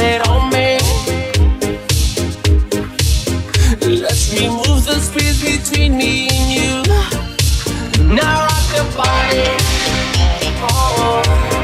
it on me. Let's remove the space between me and you. Now rock the body. Oh,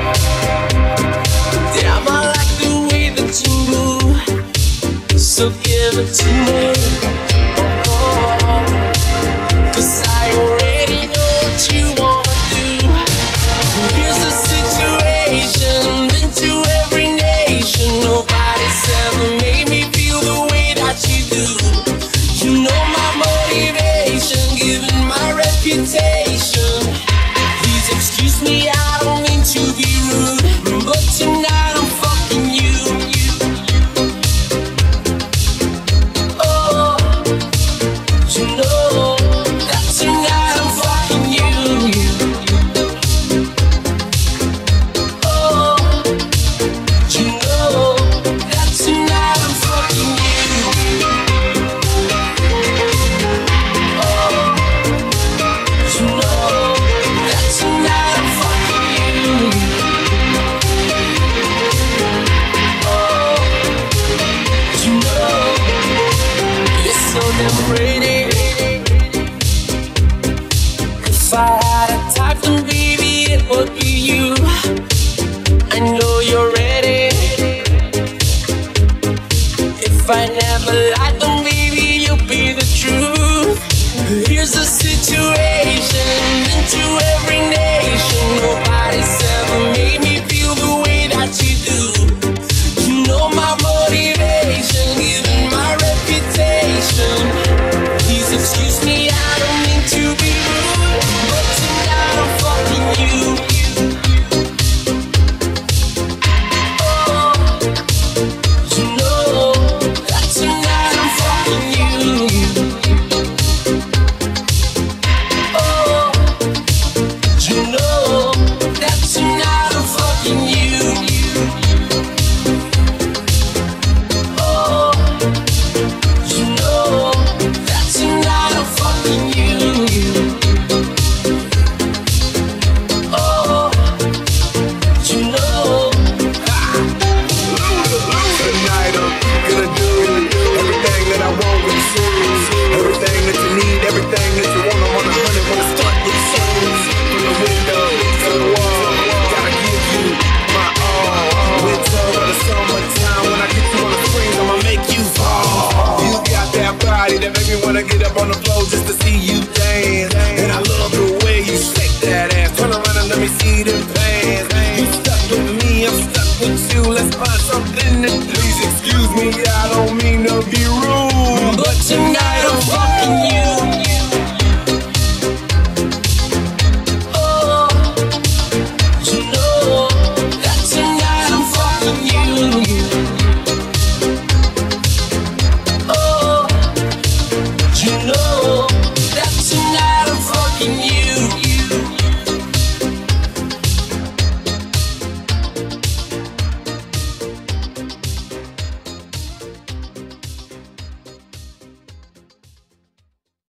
damn, I like the way that you move. So give it to me. Oh, 'cause I already know what you wanna do. Here's the situation, been to every nation. Nobody's ever made me feel the way that you do. You know my motivation, given my reputation. Please excuse me, I don't mean to be rude, but tonight I'm fucking you. Oh, you know that tonight I'm fucking you. Oh, you know that tonight I'm fucking you. Pretty. If I had a type, then baby it would be you. I know you're ready. If I never lied, then baby you'll be the truth. Here's the situation, into every nation. Nobody's ever made me feel the way that you do. You know my motivation, given my reputation. Please excuse me, I don't mean to be rude, but tonight I'm fucking you. Oh, you know that tonight I'm fucking you. Oh, you know that tonight I'm fucking you. Oh, you know that tonight I'm fucking you. Oh, you know. Tonight I'm gonna do everything that I want with shoes. Everything that you need, everything that you want. I'm on 100 when I start with shoes. From the window to the wall, gotta give you my all. Winter or the summertime, when I get you on the springs, I'ma make you fall. You got that body that make me wanna get up on the floor just to see you dance. And I love the way you shake that ass. Turn around and let me see them pants. You stuck with me, I'm stuck with you. Let's find something to please excuse me. I don't mean to be rude.